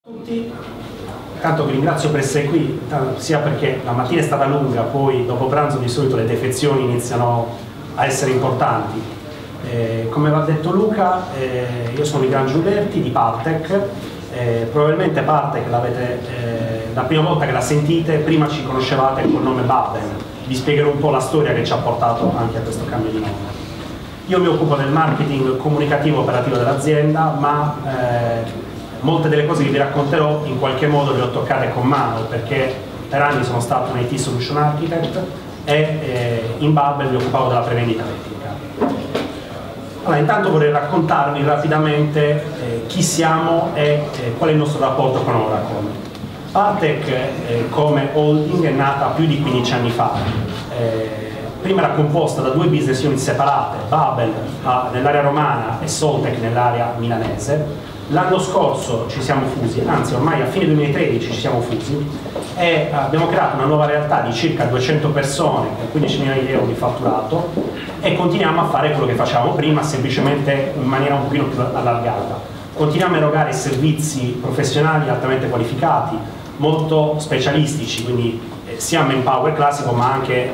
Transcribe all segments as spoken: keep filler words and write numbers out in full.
Tutti, intanto vi ringrazio per essere qui, sia perché la mattina è stata lunga, poi dopo pranzo di solito le defezioni iniziano a essere importanti. Eh, come va detto Luca, eh, io sono Miguel Giuberti di Partec, eh, probabilmente Partec l'avete, eh, la prima volta che la sentite, prima ci conoscevate col nome Babel, vi spiegherò un po' la storia che ci ha portato anche a questo cambio di nome. Io mi occupo del marketing comunicativo operativo dell'azienda, ma eh, molte delle cose che vi racconterò in qualche modo le ho toccate con mano, perché per anni sono stato un I T Solution Architect e eh, in Babel mi occupavo della prevendita tecnica. Allora, intanto vorrei raccontarvi rapidamente eh, chi siamo e eh, qual è il nostro rapporto con Oracle. Partec eh, come holding è nata più di quindici anni fa. Eh, prima era composta da due business unit separate, Babel nell'area romana e Soltec nell'area milanese. L'anno scorso ci siamo fusi, anzi ormai a fine duemilatredici ci siamo fusi e abbiamo creato una nuova realtà di circa duecento persone con quindici milioni di euro di fatturato e continuiamo a fare quello che facevamo prima, semplicemente in maniera un pochino più allargata. Continuiamo a erogare servizi professionali altamente qualificati, molto specialistici, quindi eh, sia manpower classico ma anche eh,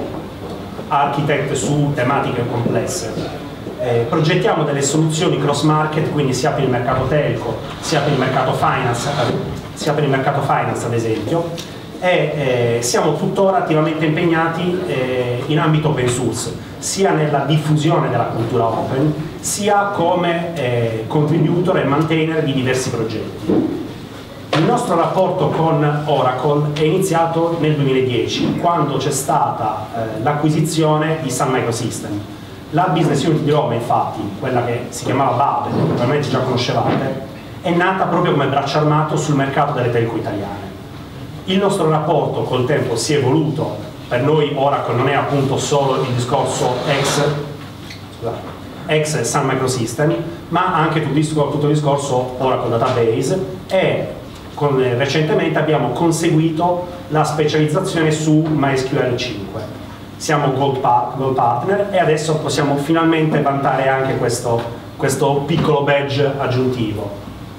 architect su tematiche complesse. Eh, progettiamo delle soluzioni cross market, quindi sia per il mercato telco, sia per il mercato finance, sia per il mercato finance ad esempio, e eh, siamo tuttora attivamente impegnati eh, in ambito open source, sia nella diffusione della cultura open, sia come eh, contributor e maintainer di diversi progetti. Il nostro rapporto con Oracle è iniziato nel duemiladieci, quando c'è stata eh, l'acquisizione di Sun Microsystem. La business unit di Roma, infatti, quella che si chiamava Babel, che probabilmente già conoscevate, è nata proprio come braccio armato sul mercato delle telco italiane. Il nostro rapporto col tempo si è evoluto, per noi Oracle non è appunto solo il discorso ex, scusate, ex Sun Microsystem, ma anche tutto il discorso, tutto il discorso Oracle Database e con, recentemente abbiamo conseguito la specializzazione su MySQL cinque. Siamo Gold, par Gold Partner e adesso possiamo finalmente vantare anche questo, questo piccolo badge aggiuntivo.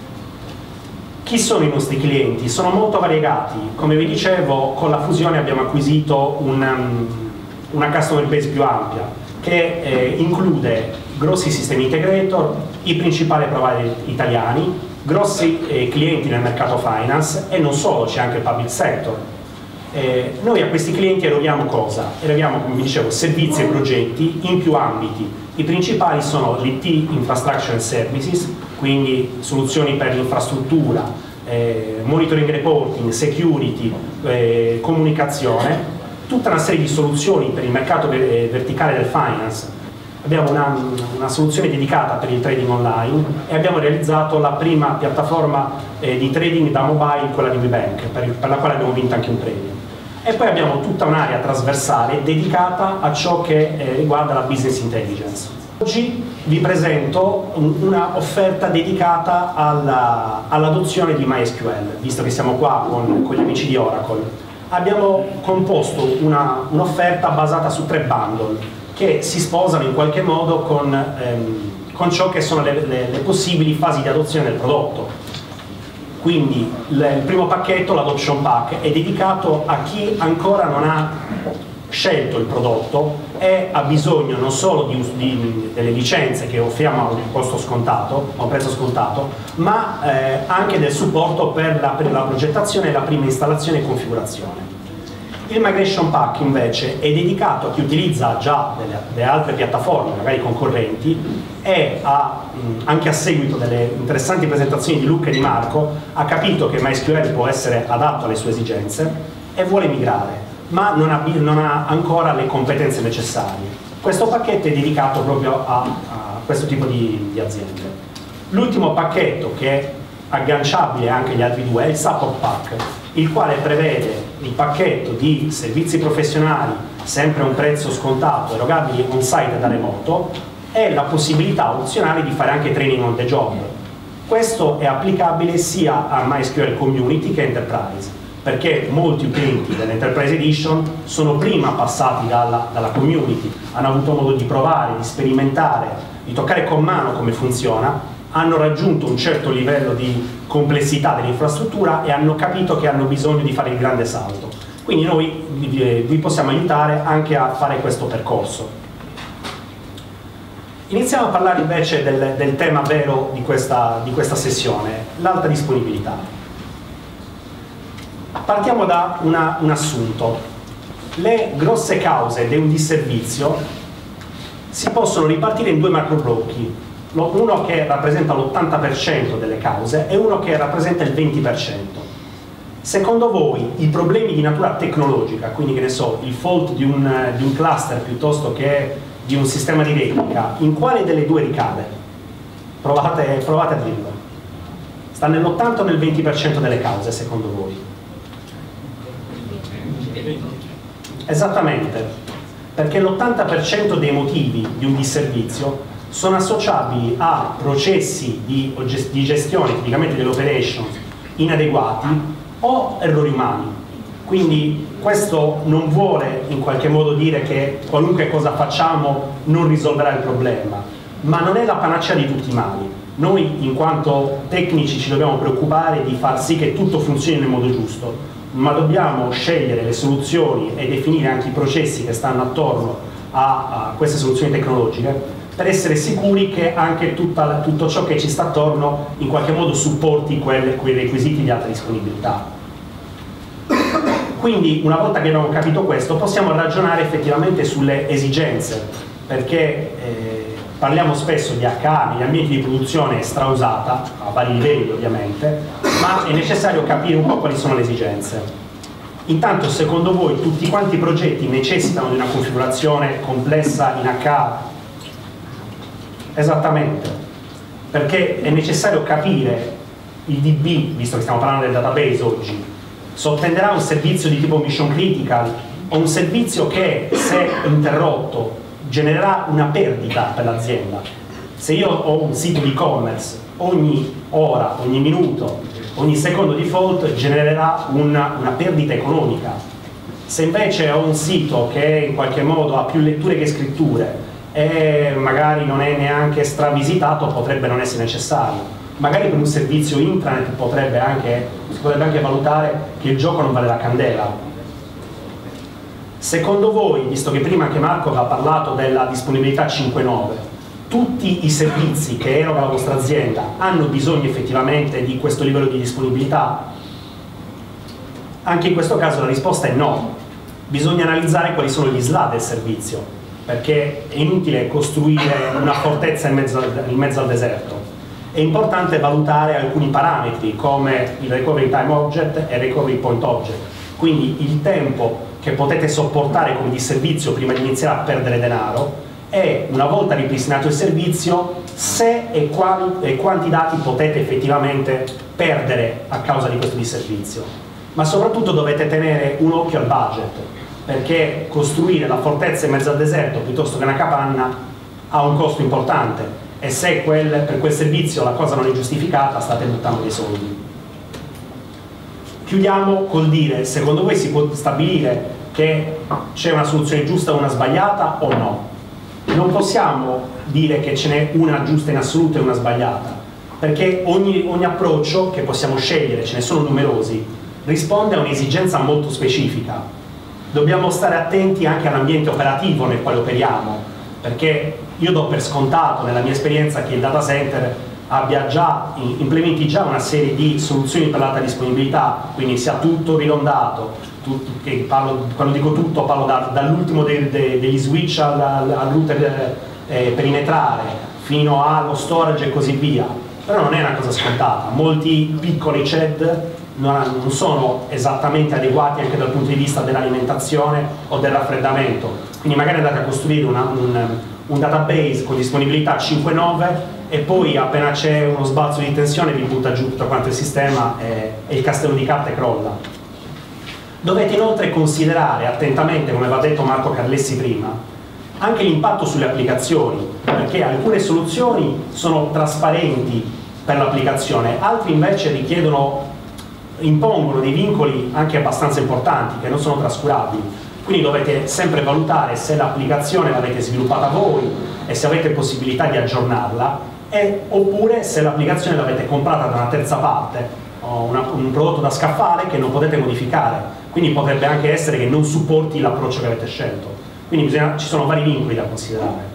Chi sono i nostri clienti? Sono molto variegati. Come vi dicevo, con la fusione abbiamo acquisito una, una customer base più ampia che eh, include grossi sistemi integrator, i principali provider italiani, grossi eh, clienti nel mercato finance e non solo, c'è anche il public sector. Eh, noi a questi clienti eroghiamo cosa? Eroghiamo, come vi dicevo, servizi e progetti in più ambiti. I principali sono l'I T Infrastructure and Services, quindi soluzioni per l'infrastruttura, eh, monitoring reporting, security, eh, comunicazione, tutta una serie di soluzioni per il mercato verticale del finance. Abbiamo una, una soluzione dedicata per il trading online e abbiamo realizzato la prima piattaforma eh, di trading da mobile, quella di WeBank, per, il, per la quale abbiamo vinto anche un premio. E poi abbiamo tutta un'area trasversale dedicata a ciò che eh, riguarda la business intelligence. Oggi vi presento un, una offerta dedicata all'adozione all di MySQL, visto che siamo qua con, con gli amici di Oracle. Abbiamo composto un'offerta un basata su tre bundle che si sposano in qualche modo con, ehm, con ciò che sono le, le, le possibili fasi di adozione del prodotto. Quindi il primo pacchetto, l'Adoption Pack, è dedicato a chi ancora non ha scelto il prodotto e ha bisogno non solo di, di, delle licenze che offriamo a un costo scontato, a un prezzo scontato, ma eh, anche del supporto per la, per la progettazione e la prima installazione e configurazione. Il Migration Pack invece è dedicato a chi utilizza già delle, delle altre piattaforme, magari concorrenti, e ha, mh, anche a seguito delle interessanti presentazioni di Luca e di Marco, ha capito che MySQL può essere adatto alle sue esigenze e vuole migrare, ma non ha, non ha ancora le competenze necessarie. Questo pacchetto è dedicato proprio a, a questo tipo di, di aziende. L'ultimo pacchetto, che è agganciabile anche agli altri due, è il Support Pack, il quale prevede il pacchetto di servizi professionali sempre a un prezzo scontato, erogabili on-site e da remoto, e la possibilità opzionale di fare anche training on the job. Questo è applicabile sia a MySQL Community che Enterprise, perché molti utenti dell'Enterprise Edition sono prima passati dalla, dalla community, hanno avuto modo di provare, di sperimentare, di toccare con mano come funziona, hanno raggiunto un certo livello di complessità dell'infrastruttura e hanno capito che hanno bisogno di fare il grande salto. Quindi noi vi, vi possiamo aiutare anche a fare questo percorso. Iniziamo a parlare invece del, del tema vero di questa, di questa sessione, l'alta disponibilità. Partiamo da una, un assunto. Le grosse cause di un disservizio si possono ripartire in due macroblocchi, uno che rappresenta l'ottanta per cento delle cause e uno che rappresenta il venti per cento. Secondo voi i problemi di natura tecnologica, quindi che ne so, il fault di un, di un cluster piuttosto che di un sistema di replica, in quale delle due ricade? Provate, provate a dirlo. Sta nell'ottanta o nel venti per cento delle cause, secondo voi? Esattamente, perché l'ottanta per cento dei motivi di un disservizio sono associabili a processi di, di gestione, tipicamente dell'operation, inadeguati o errori umani. Quindi questo non vuole in qualche modo dire che qualunque cosa facciamo non risolverà il problema, ma non è la panacea di tutti i mali. Noi in quanto tecnici ci dobbiamo preoccupare di far sì che tutto funzioni nel modo giusto, ma dobbiamo scegliere le soluzioni e definire anche i processi che stanno attorno a, a queste soluzioni tecnologiche per essere sicuri che anche tutta, tutto ciò che ci sta attorno in qualche modo supporti quel, quei requisiti di alta disponibilità. Quindi una volta che abbiamo capito questo possiamo ragionare effettivamente sulle esigenze, perché eh, parliamo spesso di H A negli ambienti di produzione strausata, a vari livelli ovviamente, ma è necessario capire un po' quali sono le esigenze. Intanto, secondo voi tutti quanti i progetti necessitano di una configurazione complessa in H A? Esattamente, perché è necessario capire il D B, visto che stiamo parlando del database oggi, sottenderà un servizio di tipo mission critical o un servizio che, se interrotto, genererà una perdita per l'azienda. Se io ho un sito di e-commerce, ogni ora, ogni minuto, ogni secondo di fault genererà una, una perdita economica. Se invece ho un sito che in qualche modo ha più letture che scritture e magari non è neanche stravisitato, potrebbe non essere necessario. Magari per un servizio intranet potrebbe anche, si potrebbe anche valutare che il gioco non vale la candela. Secondo voi, visto che prima anche Marco ha parlato della disponibilità cinque nove, tutti i servizi che eroga la vostra azienda hanno bisogno effettivamente di questo livello di disponibilità? Anche in questo caso la risposta è no. Bisogna analizzare quali sono gli S L A del servizio, perché è inutile costruire una fortezza in mezzo al, in mezzo al deserto. È importante valutare alcuni parametri come il recovery time object e il recovery point object, quindi il tempo che potete sopportare come disservizio prima di iniziare a perdere denaro e, una volta ripristinato il servizio, se e, quali, e quanti dati potete effettivamente perdere a causa di questo disservizio. Ma soprattutto dovete tenere un occhio al budget, perché costruire la fortezza in mezzo al deserto piuttosto che una capanna ha un costo importante. E se quel, per quel servizio la cosa non è giustificata, state buttando dei soldi. Chiudiamo col dire, secondo voi si può stabilire che c'è una soluzione giusta o una sbagliata o no? Non possiamo dire che ce n'è una giusta in assoluto e una sbagliata, perché ogni, ogni approccio che possiamo scegliere, ce ne sono numerosi, risponde a un'esigenza molto specifica. Dobbiamo stare attenti anche all'ambiente operativo nel quale operiamo, perché io do per scontato nella mia esperienza che il data center abbia già, implementi già una serie di soluzioni per l'alta disponibilità, quindi sia tutto ridondato, tutto, che parlo, quando dico tutto parlo da, dall'ultimo de, de, degli switch al, al, al router eh, perimetrale fino allo storage e così via, però non è una cosa scontata. Molti piccoli C E D non, non sono esattamente adeguati anche dal punto di vista dell'alimentazione o del raffreddamento, quindi magari andate a costruire una, un un database con disponibilità cinque nove e poi appena c'è uno sbalzo di tensione vi butta giù tutto quanto il sistema e, e il castello di carte crolla. Dovete inoltre considerare attentamente, come aveva detto Marco Carlessi prima, anche l'impatto sulle applicazioni, perché alcune soluzioni sono trasparenti per l'applicazione, altre invece richiedono, impongono dei vincoli anche abbastanza importanti che non sono trascurabili. Quindi dovete sempre valutare se l'applicazione l'avete sviluppata voi e se avete possibilità di aggiornarla e, oppure se l'applicazione l'avete comprata da una terza parte o una, un prodotto da scaffale che non potete modificare, quindi potrebbe anche essere che non supporti l'approccio che avete scelto, quindi bisogna, ci sono vari vincoli da considerare.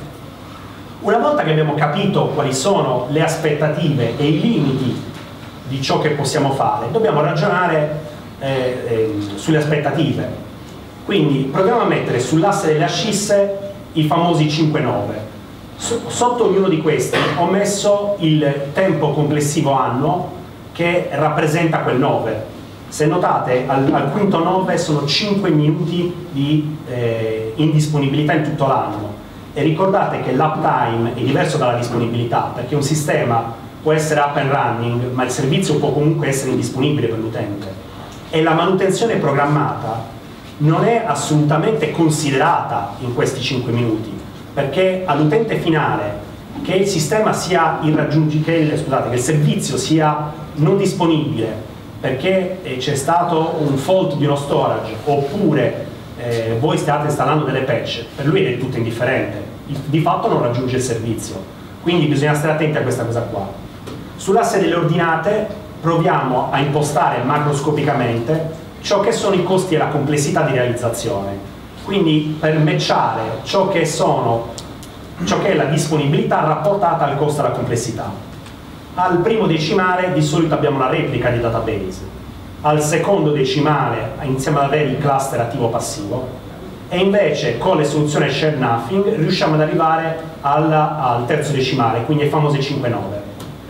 Una volta che abbiamo capito quali sono le aspettative e i limiti di ciò che possiamo fare, dobbiamo ragionare eh, eh, sulle aspettative. Quindi proviamo a mettere sull'asse delle ascisse i famosi cinque nove. Sotto ognuno di questi ho messo il tempo complessivo annuo che rappresenta quel nove. Se notate, al, al quinto nove sono cinque minuti di eh, indisponibilità in tutto l'anno. E ricordate che l'uptime è diverso dalla disponibilità, perché un sistema può essere up and running, ma il servizio può comunque essere indisponibile per l'utente. E la manutenzione programmata non è assolutamente considerata in questi cinque minuti, perché all'utente finale che il sistema sia irraggiungibile, che, scusate, che il servizio sia non disponibile perché c'è stato un fault di uno storage, oppure Eh, voi state installando delle patch, per lui è tutto indifferente, di fatto non raggiunge il servizio, quindi bisogna stare attenti a questa cosa qua. Sull'asse delle ordinate proviamo a impostare macroscopicamente ciò che sono i costi e la complessità di realizzazione, quindi per matchare ciò che sono ciò che è la disponibilità rapportata al costo e alla complessità. Al primo decimale di solito abbiamo una replica di database, al secondo decimale iniziamo ad avere il cluster attivo-passivo e invece con le soluzioni shared nothing riusciamo ad arrivare al, al terzo decimale, quindi ai famosi cinque nove.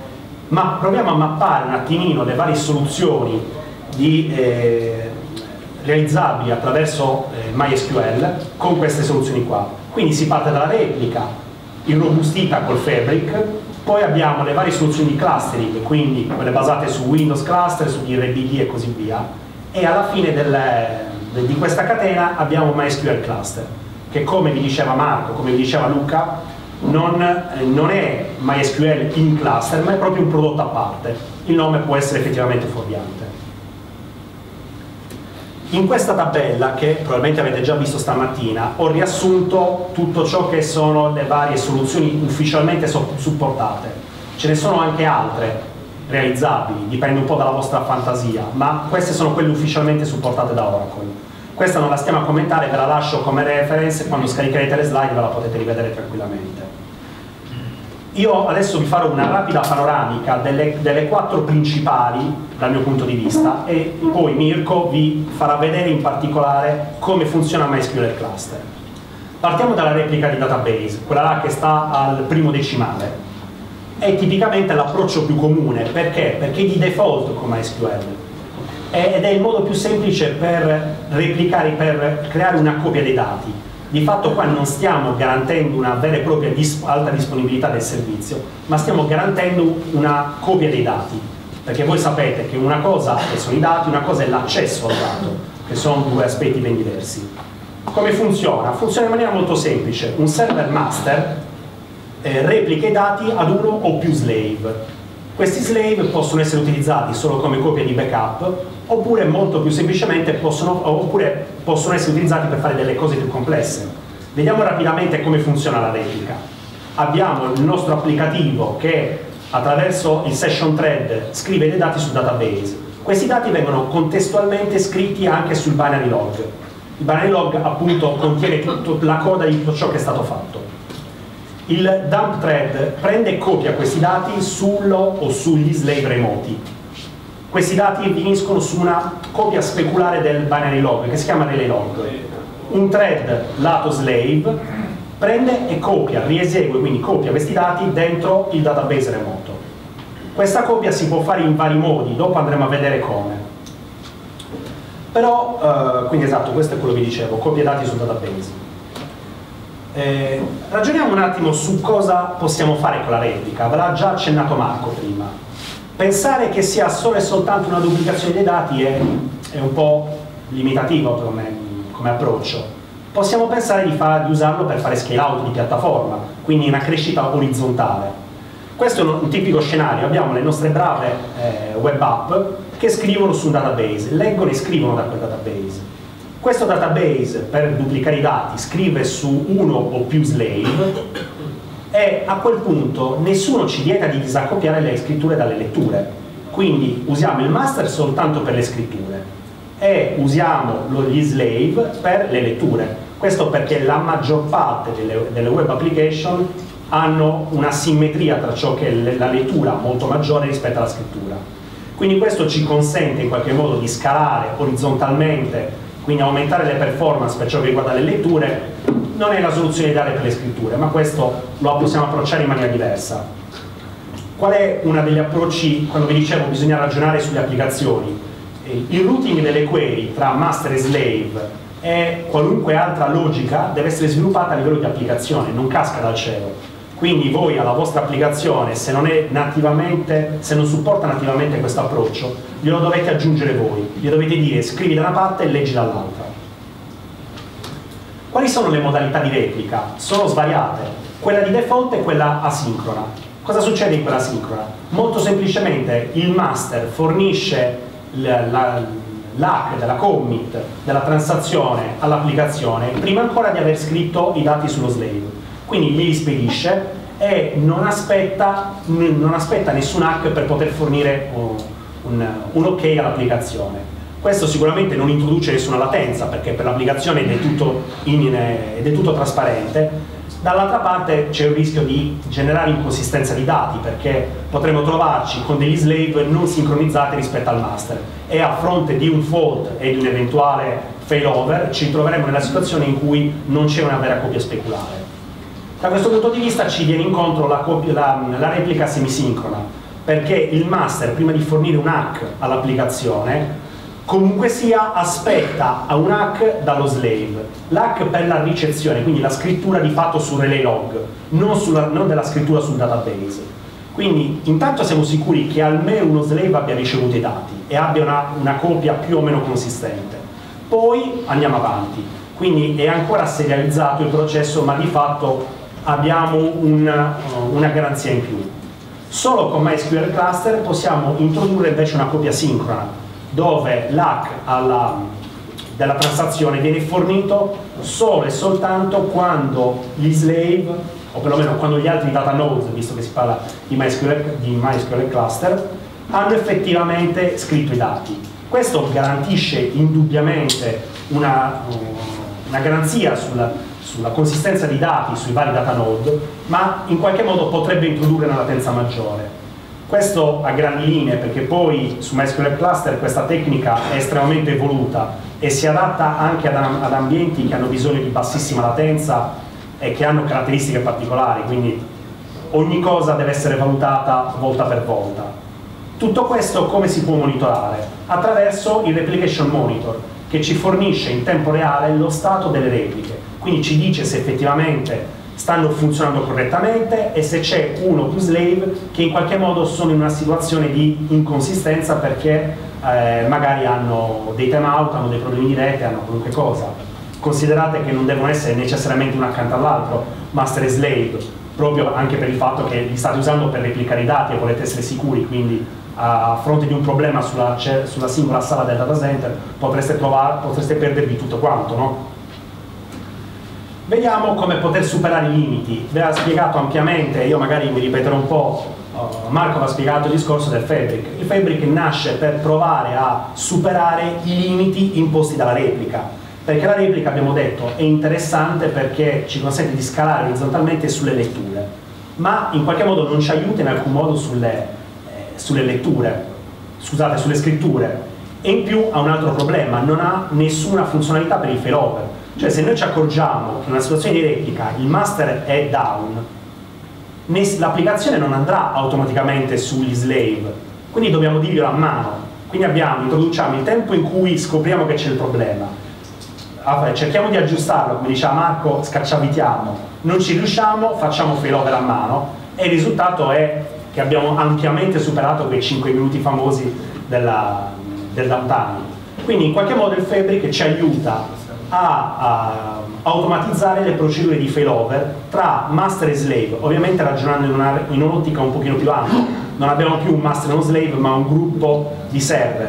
Ma proviamo a mappare un attimino le varie soluzioni di, eh, realizzabili attraverso eh, MySQL con queste soluzioni qua. Quindi si parte dalla replica, irrobustita col Fabric, poi abbiamo le varie soluzioni di clustering, quindi quelle basate su Windows Cluster, su I R B D e così via, e alla fine del, de, di questa catena abbiamo MySQL Cluster, che come vi diceva Marco, come vi diceva Luca, non, eh, non è MySQL in cluster, ma è proprio un prodotto a parte. Il nome può essere effettivamente fuorviante. In questa tabella, che probabilmente avete già visto stamattina, ho riassunto tutto ciò che sono le varie soluzioni ufficialmente supportate. Ce ne sono anche altre realizzabili, dipende un po' dalla vostra fantasia, ma queste sono quelle ufficialmente supportate da Oracle. Questa non la stiamo a commentare, ve la lascio come reference, quando scaricherete le slide ve la potete rivedere tranquillamente. Io adesso vi farò una rapida panoramica delle, delle quattro principali dal mio punto di vista e poi Mirko vi farà vedere in particolare come funziona MySQL Cluster. Partiamo dalla replica di database, quella là che sta al primo decimale. È tipicamente l'approccio più comune, perché? Perché di default con MySQL ed è il modo più semplice per replicare, per creare una copia dei dati. Di fatto qua non stiamo garantendo una vera e propria dis- alta disponibilità del servizio, ma stiamo garantendo una copia dei dati, perché voi sapete che una cosa sono i dati, una cosa è l'accesso al dato, che sono due aspetti ben diversi. Come funziona? Funziona in maniera molto semplice. Un server master eh, replica i dati ad uno o più slave. Questi slave possono essere utilizzati solo come copia di backup, oppure molto più semplicemente possono, oppure possono essere utilizzati per fare delle cose più complesse. Vediamo rapidamente come funziona la replica. Abbiamo il nostro applicativo che attraverso il session thread scrive dei dati sul database. Questi dati vengono contestualmente scritti anche sul binary log. Il binary log appunto contiene tutta la coda di tutto ciò che è stato fatto. Il dump thread prende e copia questi dati sullo o sugli slave remoti. Questi dati finiscono su una copia speculare del binary log che si chiama relay log. Un thread lato slave prende e copia, riesegue, quindi copia questi dati dentro il database remoto. Questa copia si può fare in vari modi, dopo andremo a vedere come. Però, eh, quindi esatto, questo è quello che dicevo, copia dati sul database. Eh, ragioniamo un attimo su cosa possiamo fare con la replica, ve l'ha già accennato Marco prima. Pensare che sia solo e soltanto una duplicazione dei dati è, è un po' limitativo come, come approccio. Possiamo pensare di, far, di usarlo per fare scale out di piattaforma, quindi una crescita orizzontale. Questo è un, un tipico scenario. Abbiamo le nostre brave eh, web app che scrivono su un database, leggono e scrivono da quel database. Questo database, per duplicare i dati, scrive su uno o più slave e e a quel punto nessuno ci vieta di disaccoppiare le scritture dalle letture. Quindi usiamo il master soltanto per le scritture e usiamo gli slave per le letture. Questo perché la maggior parte delle, delle web application hanno una simmetria tra ciò che è la lettura molto maggiore rispetto alla scrittura. Quindi questo ci consente in qualche modo di scalare orizzontalmente, quindi aumentare le performance per ciò che riguarda le letture. Non è la soluzione ideale per le scritture, ma questo lo possiamo approcciare in maniera diversa. Qual è uno degli approcci? Quando vi dicevo bisogna ragionare sulle applicazioni, il routing delle query tra master e slave e qualunque altra logica deve essere sviluppata a livello di applicazione, non casca dal cielo. Quindi voi alla vostra applicazione, se non è nativamente, se non supporta nativamente questo approccio, glielo dovete aggiungere voi, gli dovete dire scrivi da una parte e leggi dall'altra. Quali sono le modalità di replica? Sono svariate, quella di default e quella asincrona. Cosa succede in quella asincrona? Molto semplicemente il master fornisce l'hack della commit della transazione all'applicazione prima ancora di aver scritto i dati sullo slave. Quindi li spedisce e non aspetta, non aspetta nessun hack per poter fornire un, un ok all'applicazione. Questo sicuramente non introduce nessuna latenza perché per l'applicazione è, è del tutto trasparente. Dall'altra parte c'è il rischio di generare inconsistenza di dati perché potremo trovarci con degli slave non sincronizzati rispetto al master e a fronte di un fault e di un eventuale failover ci troveremo nella situazione in cui non c'è una vera copia speculare. Da questo punto di vista ci viene incontro la, copia, la, la replica semisincrona, perché il master, prima di fornire un hack all'applicazione, comunque sia aspetta a un hack dallo slave. L'hack per la ricezione, quindi la scrittura di fatto sul relay log, non, sulla, non della scrittura sul database. Quindi intanto siamo sicuri che almeno uno slave abbia ricevuto i dati e abbia una, una copia più o meno consistente. Poi andiamo avanti. Quindi è ancora serializzato il processo, ma di fatto abbiamo una, una garanzia in più. Solo con MySQL Cluster possiamo introdurre invece una copia sincrona, dove l'hack della transazione viene fornito solo e soltanto quando gli slave, o perlomeno quando gli altri data nodes, visto che si parla di MySQL, di MySQL Cluster, hanno effettivamente scritto i dati. Questo garantisce indubbiamente una, una garanzia sulla sulla consistenza di dati sui vari data node, ma in qualche modo potrebbe introdurre una latenza maggiore. Questo a grandi linee, perché poi su MySQL Cluster questa tecnica è estremamente evoluta e si adatta anche ad, ad ambienti che hanno bisogno di bassissima latenza e che hanno caratteristiche particolari, quindi ogni cosa deve essere valutata volta per volta. Tutto questo come si può monitorare? Attraverso il Replication Monitor, che ci fornisce in tempo reale lo stato delle repliche. Quindi ci dice se effettivamente stanno funzionando correttamente e se c'è uno o più slave che in qualche modo sono in una situazione di inconsistenza perché eh, magari hanno dei timeout, hanno dei problemi di rete, hanno qualunque cosa. Considerate che non devono essere necessariamente uno accanto all'altro, master e slave, proprio anche per il fatto che li state usando per replicare i dati e volete essere sicuri, quindi a fronte di un problema sulla, sulla singola sala del data center potreste, trovare, potreste perdervi tutto quanto, no? Vediamo come poter superare i limiti. Ve l'ha spiegato ampiamente, io magari mi ripeterò un po', uh, Marco vi ha spiegato il discorso del Fabric. Il Fabric nasce per provare a superare i limiti imposti dalla replica, perché la replica, abbiamo detto, è interessante perché ci consente di scalare orizzontalmente sulle letture, ma in qualche modo non ci aiuta in alcun modo sulle, eh, sulle letture, scusate, sulle scritture, e in più ha un altro problema, non ha nessuna funzionalità per il failover. Cioè se noi ci accorgiamo che in una situazione di replica il master è down, l'applicazione non andrà automaticamente sugli slave, quindi dobbiamo dirglielo a mano. Quindi abbiamo, introduciamo il tempo in cui scopriamo che c'è il problema, cerchiamo di aggiustarlo, come diceva Marco, scacciavitiamo, non ci riusciamo, facciamo failover a mano e il risultato è che abbiamo ampiamente superato quei cinque minuti famosi della, del downtime. Quindi in qualche modo il Fabric ci aiuta a, a automatizzare le procedure di failover tra master e slave, ovviamente ragionando in, in un'ottica un pochino più ampia. Non abbiamo più un master e uno slave, ma un gruppo di server.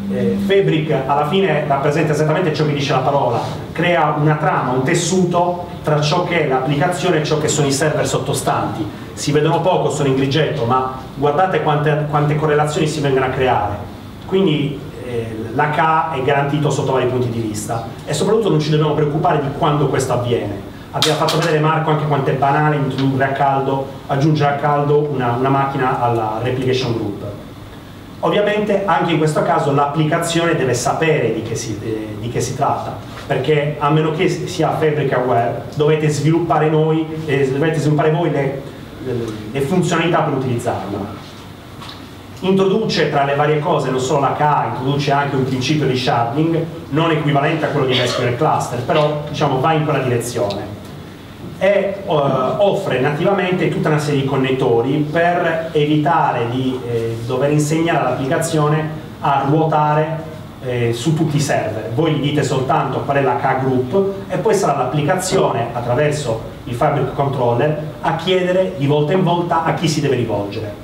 eh, Fabric alla fine rappresenta esattamente ciò che dice la parola, crea una trama, un tessuto tra ciò che è l'applicazione e ciò che sono i server sottostanti. Si vedono poco, sono in grigetto, ma guardate quante, quante correlazioni si vengono a creare. Quindi eh, l'H K è garantito sotto vari punti di vista e soprattutto non ci dobbiamo preoccupare di quando questo avviene. Abbiamo fatto vedere, Marco, anche quanto è banale introdurre a caldo, aggiungere a caldo una, una macchina alla replication group. Ovviamente anche in questo caso l'applicazione deve sapere di che, si, eh, di che si tratta, perché a meno che sia Fabric aware dovete sviluppare, noi, eh, dovete sviluppare voi le, le, le funzionalità per utilizzarla. Introduce tra le varie cose non solo l'H K, introduce anche un principio di sharding non equivalente a quello di S Q L Cluster, però diciamo va in quella direzione. E uh, offre nativamente tutta una serie di connettori per evitare di eh, dover insegnare all'applicazione a ruotare eh, su tutti i server. Voi gli dite soltanto qual è l'H K group e poi sarà l'applicazione attraverso il Fabric controller a chiedere di volta in volta a chi si deve rivolgere.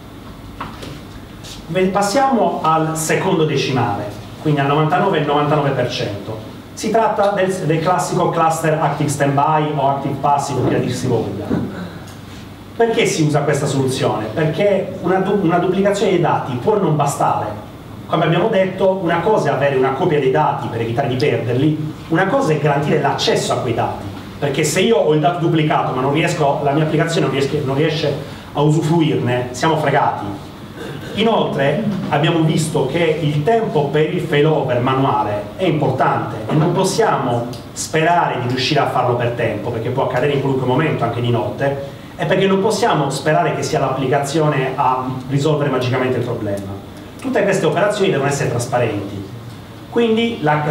Passiamo al secondo decimale, quindi al novantanove e il novantanove per cento. Si tratta del, del classico cluster active standby o active passive, che dir si voglia. Perché si usa questa soluzione? Perché una, du una duplicazione dei dati può non bastare. Come abbiamo detto, una cosa è avere una copia dei dati per evitare di perderli, una cosa è garantire l'accesso a quei dati. Perché se io ho il dato duplicato ma non riesco, la mia applicazione non riesce, non riesce a usufruirne, siamo fregati. Inoltre abbiamo visto che il tempo per il failover manuale è importante e non possiamo sperare di riuscire a farlo per tempo, perché può accadere in qualunque momento, anche di notte, e perché non possiamo sperare che sia l'applicazione a risolvere magicamente il problema. Tutte queste operazioni devono essere trasparenti. Quindi l'H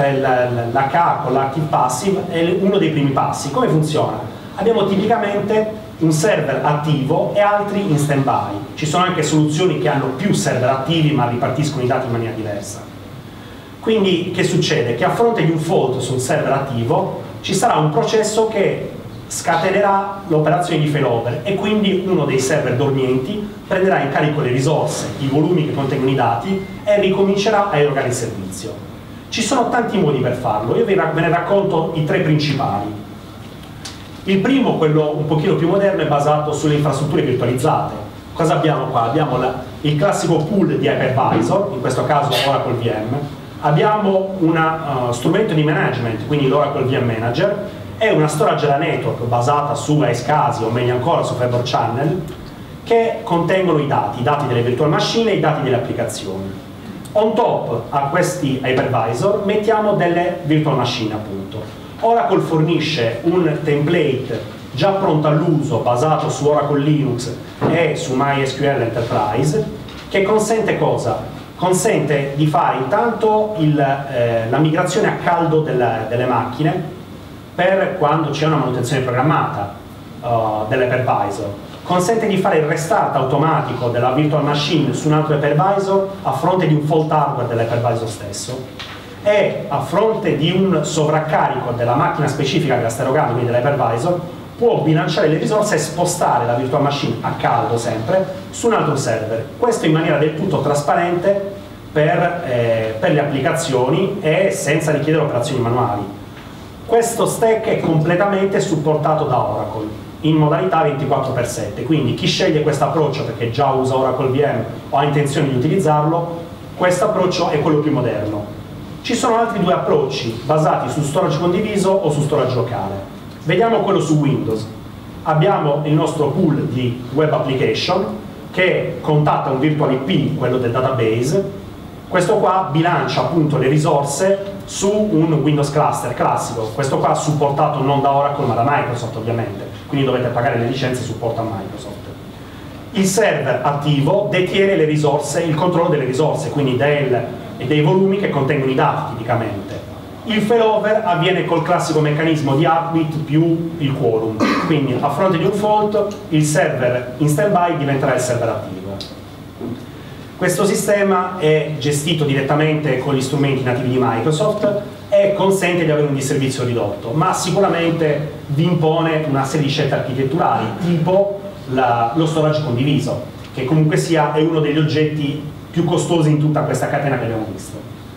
K con l'Active Passive è uno dei primi passi. Come funziona? Abbiamo tipicamente un server attivo e altri in stand-by. Ci sono anche soluzioni che hanno più server attivi ma ripartiscono i dati in maniera diversa. Quindi che succede? Che a fronte di un fault sul server attivo ci sarà un processo che scatenerà l'operazione di failover e quindi uno dei server dormienti prenderà in carico le risorse, i volumi che contengono i dati e ricomincerà a erogare il servizio. Ci sono tanti modi per farlo, io ve ne racconto i tre principali. Il primo, quello un pochino più moderno, è basato sulle infrastrutture virtualizzate. Cosa abbiamo qua? Abbiamo la, il classico pool di hypervisor, in questo caso Oracle V M, abbiamo uno uh, strumento di management, quindi l'Oracle V M Manager, e una storage alla network basata su Ice-Casi o meglio ancora su Fiber Channel, che contengono i dati, i dati delle virtual machine e i dati delle applicazioni. On top a questi hypervisor mettiamo delle virtual machine, appunto. Oracle fornisce un template già pronto all'uso basato su Oracle Linux e su MySQL Enterprise che consente cosa? Consente di fare intanto il, eh, la migrazione a caldo delle, delle macchine per quando c'è una manutenzione programmata uh, dell'hypervisor, consente di fare il restart automatico della virtual machine su un altro hypervisor a fronte di un fault hardware dell'hypervisor stesso e a fronte di un sovraccarico della macchina specifica che la sta erogando, quindi dell'hypervisor, può bilanciare le risorse e spostare la virtual machine a caldo sempre su un altro server. Questo in maniera del tutto trasparente per, eh, per le applicazioni e senza richiedere operazioni manuali. Questo stack è completamente supportato da Oracle in modalità ventiquattro per sette, quindi chi sceglie questo approccio perché già usa Oracle V M o ha intenzione di utilizzarlo, questo approccio è quello più moderno. Ci sono altri due approcci basati su storage condiviso o su storage locale. Vediamo quello su Windows. Abbiamo il nostro pool di web application che contatta un virtual I P, quello del database. Questo qua bilancia appunto le risorse su un Windows cluster classico. Questo qua supportato non da Oracle ma da Microsoft ovviamente, quindi dovete pagare le licenze supporto a Microsoft. Il server attivo detiene le risorse, il controllo delle risorse, quindi del e dei volumi che contengono i dati tipicamente. Il failover avviene col classico meccanismo di heartbeat più il quorum, quindi a fronte di un fault il server in standby diventerà il server attivo. Questo sistema è gestito direttamente con gli strumenti nativi di Microsoft e consente di avere un disservizio ridotto, ma sicuramente vi impone una serie di scelte architetturali, tipo la, lo storage condiviso, che comunque sia è uno degli oggetti più costosi in tutta questa catena che abbiamo visto.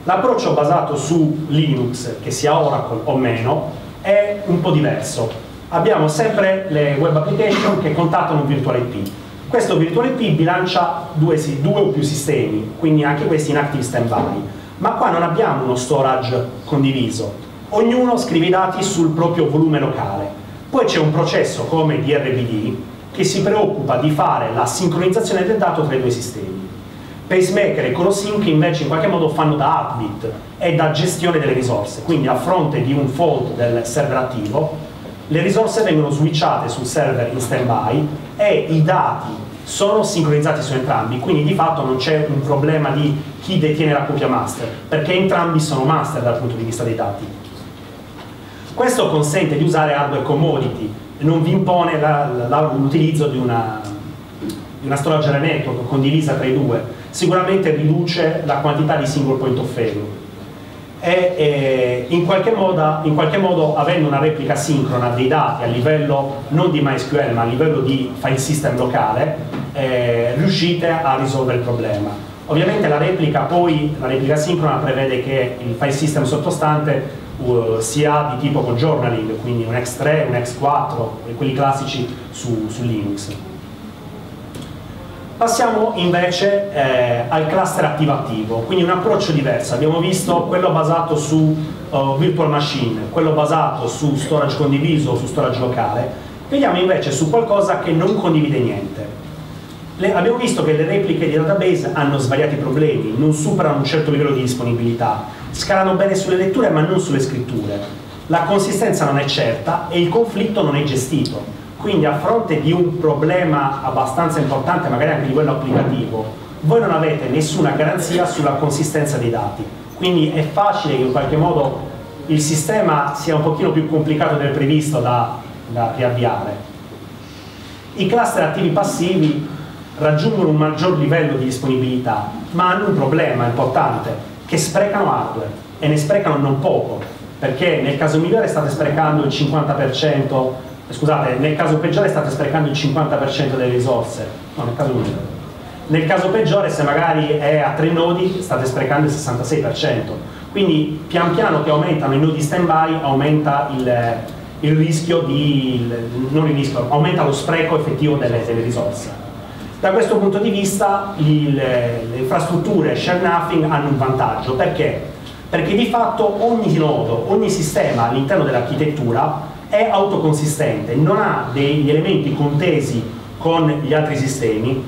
L'approccio basato su Linux, che sia Oracle o meno, è un po' diverso. Abbiamo sempre le web application che contattano un virtual I P. Questo virtual I P bilancia due, due o più sistemi, quindi anche questi in active standby. Ma qua non abbiamo uno storage condiviso. Ognuno scrive i dati sul proprio volume locale. Poi c'è un processo come D R B D che si preoccupa di fare la sincronizzazione del dato tra i due sistemi. Pacemaker e ColoSync invece in qualche modo fanno da update e da gestione delle risorse, quindi a fronte di un fault del server attivo, le risorse vengono switchate sul server in standby e i dati sono sincronizzati su entrambi, quindi di fatto non c'è un problema di chi detiene la copia master, perché entrambi sono master dal punto di vista dei dati. Questo consente di usare hardware commodity, non vi impone l'utilizzo di una, di una storage area network condivisa tra i due, sicuramente riduce la quantità di single point of failure e, e in, qualche modo, in qualche modo avendo una replica sincrona dei dati a livello non di MySQL ma a livello di file system locale, eh, riuscite a risolvere il problema. Ovviamente la replica poi, la replica sincrona prevede che il file system sottostante uh, sia di tipo con journaling, quindi un X tre, un X quattro, quelli classici su, su Linux. Passiamo invece eh, al cluster attivo-attivo, quindi un approccio diverso. Abbiamo visto quello basato su uh, virtual machine, quello basato su storage condiviso o su storage locale. Vediamo invece su qualcosa che non condivide niente. Le, abbiamo visto che le repliche di database hanno svariati problemi, non superano un certo livello di disponibilità, scalano bene sulle letture ma non sulle scritture. La consistenza non è certa e il conflitto non è gestito. Quindi a fronte di un problema abbastanza importante, magari anche a livello applicativo, voi non avete nessuna garanzia sulla consistenza dei dati. Quindi è facile che in qualche modo il sistema sia un pochino più complicato del previsto da, da riavviare. I cluster attivi passivi raggiungono un maggior livello di disponibilità, ma hanno un problema importante, che sprecano hardware, e ne sprecano non poco, perché nel caso migliore state sprecando il cinquanta per cento. Scusate, nel caso peggiore state sprecando il cinquanta per cento delle risorse, no, nel caso migliore. Nel caso peggiore, se magari è a tre nodi, state sprecando il sessantasei per cento. Quindi, pian piano che aumentano i nodi standby, aumenta il, il rischio di, il, non il rischio, aumenta lo spreco effettivo delle, delle risorse. Da questo punto di vista, il, le infrastrutture share nothing hanno un vantaggio. Perché? Perché di fatto ogni nodo, ogni sistema all'interno dell'architettura è autoconsistente, non ha degli elementi contesi con gli altri sistemi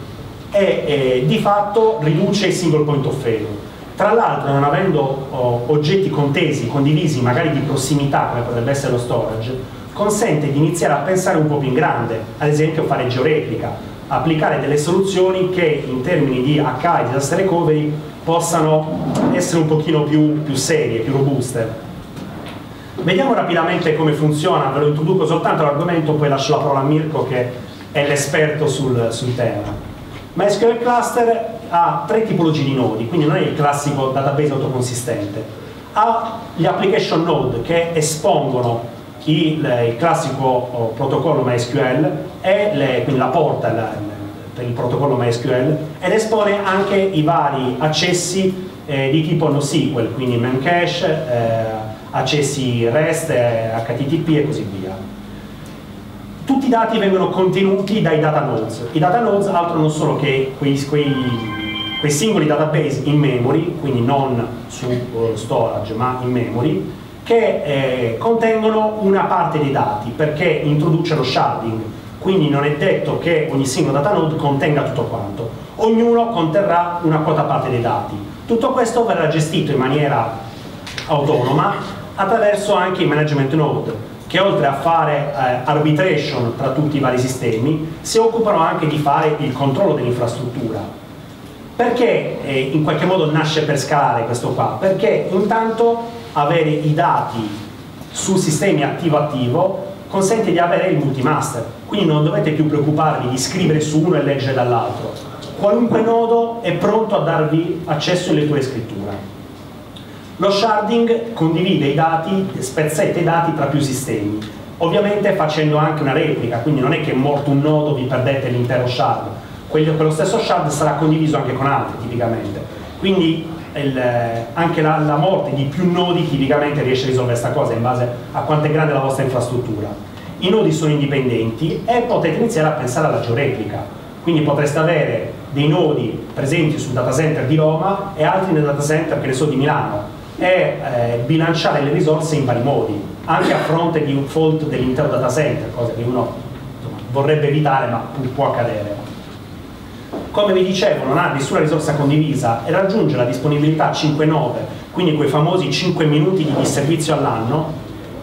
e eh, di fatto riduce il single point of failure. Tra l'altro, non avendo oh, oggetti contesi, condivisi, magari di prossimità, come potrebbe essere lo storage, consente di iniziare a pensare un po' più in grande, ad esempio fare georeplica, applicare delle soluzioni che in termini di H A e disaster recovery possano essere un pochino più, più serie, più robuste. Vediamo rapidamente come funziona, ve lo introduco soltanto all'argomento, poi lascio la parola a Mirko che è l'esperto sul, sul tema. MySQL Cluster ha tre tipologie di nodi, quindi non è il classico database autoconsistente. Ha gli application node che espongono il, il classico oh, protocollo MySQL e le, quindi la porta la, per il protocollo MySQL ed espone anche i vari accessi eh, di tipo NoSQL, quindi Memcache, eh, accessi REST, H T T P e così via. Tutti i dati vengono contenuti dai data nodes. I data nodes altro non sono che quei, quei, quei singoli database in memory, quindi non su uh, storage ma in memory, che eh, contengono una parte dei dati perché introduce lo sharding, quindi non è detto che ogni singolo data node contenga tutto quanto, ognuno conterrà una quota parte dei dati. Tutto questo verrà gestito in maniera autonoma attraverso anche i management node, che oltre a fare eh, arbitration tra tutti i vari sistemi, si occupano anche di fare il controllo dell'infrastruttura. Perché eh, in qualche modo nasce per scalare questo qua? Perché intanto avere i dati su sistemi attivo-attivo consente di avere il multimaster, quindi non dovete più preoccuparvi di scrivere su uno e leggere dall'altro. Qualunque nodo è pronto a darvi accesso in lettura e scrittura. Lo sharding condivide i dati, spezzetta i dati tra più sistemi, ovviamente facendo anche una replica, quindi non è che morto un nodo vi perdete l'intero shard, quello, quello stesso shard sarà condiviso anche con altri tipicamente, quindi il, anche la, la morte di più nodi tipicamente riesce a risolvere questa cosa in base a quanto è grande la vostra infrastruttura. I nodi sono indipendenti e potete iniziare a pensare alla georeplica, quindi potreste avere dei nodi presenti sul data center di Roma e altri nel data center, che ne so, di Milano, e eh, bilanciare le risorse in vari modi, anche a fronte di un fault dell'intero data center, cosa che uno insomma, vorrebbe evitare ma può accadere. Come vi dicevo, non ha nessuna risorsa condivisa e raggiunge la disponibilità cinque nove, quindi quei famosi cinque minuti di disservizio all'anno,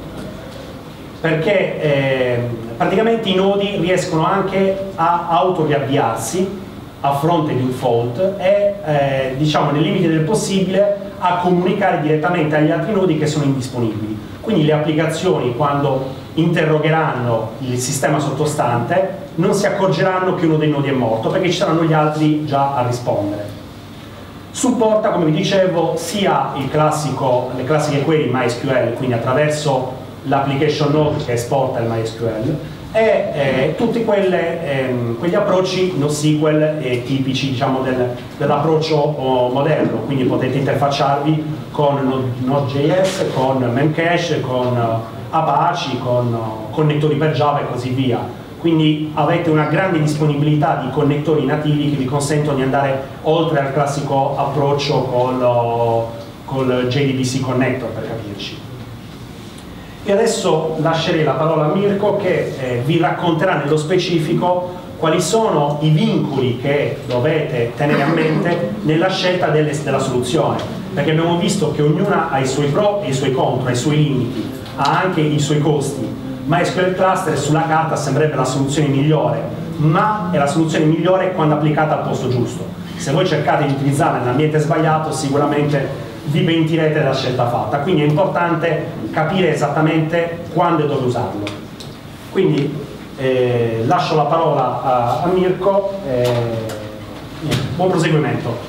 perché eh, praticamente i nodi riescono anche a auto-riavviarsi a fronte di un fault e, eh, diciamo, nei limiti del possibile, a comunicare direttamente agli altri nodi che sono indisponibili. Quindi le applicazioni, quando interrogheranno il sistema sottostante, non si accorgeranno che uno dei nodi è morto, perché ci saranno gli altri già a rispondere. Supporta, come vi dicevo, sia il classico, le classiche query MySQL, quindi attraverso l'application node che esporta il MySQL, e eh, tutti quelle, ehm, quegli approcci NoSQL eh, tipici, diciamo, del, dell'approccio oh, moderno, quindi potete interfacciarvi con Node.js, con Memcache, con uh, Apache, con uh, connettori per Java e così via. Quindi avete una grande disponibilità di connettori nativi che vi consentono di andare oltre al classico approccio col, uh, col J D B C Connector, per capirci. E adesso lascerei la parola a Mirko, che eh, vi racconterà nello specifico quali sono i vincoli che dovete tenere a mente nella scelta delle, della soluzione, perché abbiamo visto che ognuna ha i suoi pro e i suoi contro, ha i suoi limiti, ha anche i suoi costi. MySQL Cluster sulla carta sembrerebbe la soluzione migliore, ma è la soluzione migliore quando applicata al posto giusto. Se voi cercate di utilizzarla nell'ambiente sbagliato, sicuramente vi pentirete della scelta fatta, quindi è importante capire esattamente quando e dove usarlo. Quindi eh, lascio la parola a, a Mirko, eh, buon proseguimento.